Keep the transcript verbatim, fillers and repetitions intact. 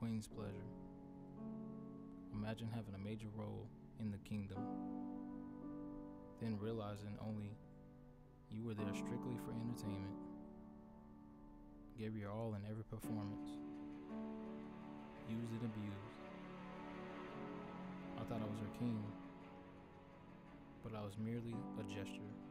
queen's pleasure. Imagine having a major role in the kingdom, then realizing only you were there strictly for entertainment, gave your all in every performance, used and abused. I thought I was her king, but I was merely a gesture.